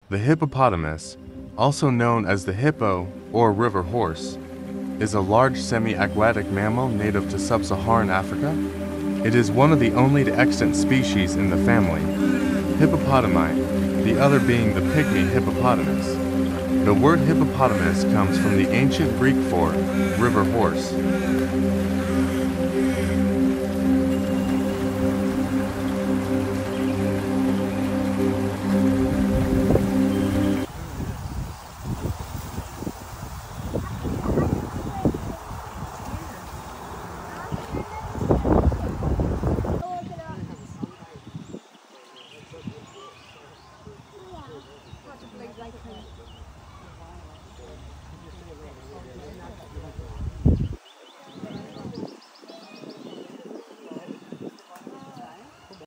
The hippopotamus, also known as the hippo or river horse, is a large semi-aquatic mammal native to sub-Saharan Africa. It is one of the only extant species in the family, Hippopotami, the other being the pygmy hippopotamus. The word hippopotamus comes from the ancient Greek for river horse.